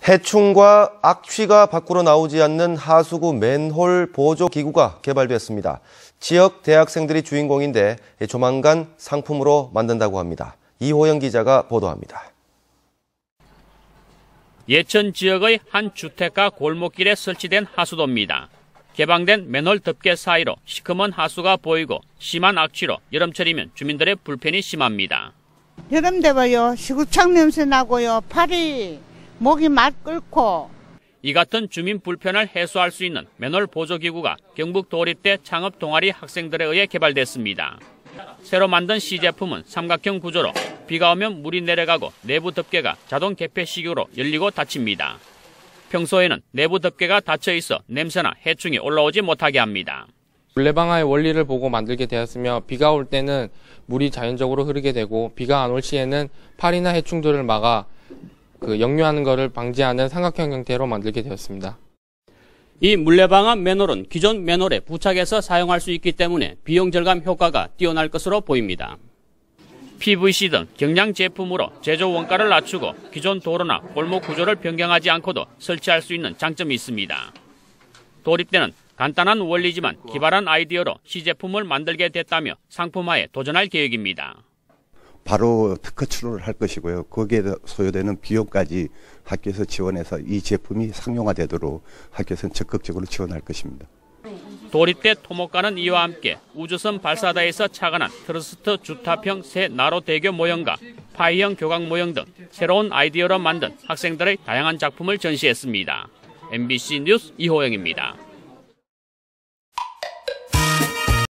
해충과 악취가 밖으로 나오지 않는 하수구 맨홀 보조기구가 개발됐습니다. 지역 대학생들이 주인공인데 조만간 상품으로 만든다고 합니다. 이호영 기자가 보도합니다. 예천 지역의 한 주택가 골목길에 설치된 하수도입니다. 개방된 맨홀 덮개 사이로 시커먼 하수가 보이고 심한 악취로 여름철이면 주민들의 불편이 심합니다. 여름 되면요, 시구창 냄새 나고요, 목이 막 끓고. 이 같은 주민 불편을 해소할 수 있는 맨홀 보조기구가 경북 도립대 창업 동아리 학생들에 의해 개발됐습니다. 새로 만든 시제품은 삼각형 구조로 비가 오면 물이 내려가고 내부 덮개가 자동 개폐식으로 열리고 닫힙니다. 평소에는 내부 덮개가 닫혀 있어 냄새나 해충이 올라오지 못하게 합니다. 물레방아의 원리를 보고 만들게 되었으며 비가 올 때는 물이 자연적으로 흐르게 되고 비가 안 올 시에는 파리나 해충들을 막아 역류하는 것을 방지하는 삼각형 형태로 만들게 되었습니다. 이 물레방아 맨홀은 기존 맨홀에 부착해서 사용할 수 있기 때문에 비용 절감 효과가 뛰어날 것으로 보입니다. PVC 등 경량 제품으로 제조 원가를 낮추고 기존 도로나 골목 구조를 변경하지 않고도 설치할 수 있는 장점이 있습니다. 도립대는 간단한 원리지만 기발한 아이디어로 시제품을 만들게 됐다며 상품화에 도전할 계획입니다. 바로 특허 출원을 할 것이고요. 거기에 소요되는 비용까지 학교에서 지원해서 이 제품이 상용화되도록 학교에서는 적극적으로 지원할 것입니다. 도립대 토목과는 이와 함께 우주선 발사대에서 착안한 트러스트 주탑형 새 나로 대교 모형과 파이형 교각 모형 등 새로운 아이디어로 만든 학생들의 다양한 작품을 전시했습니다. MBC 뉴스 이호영입니다.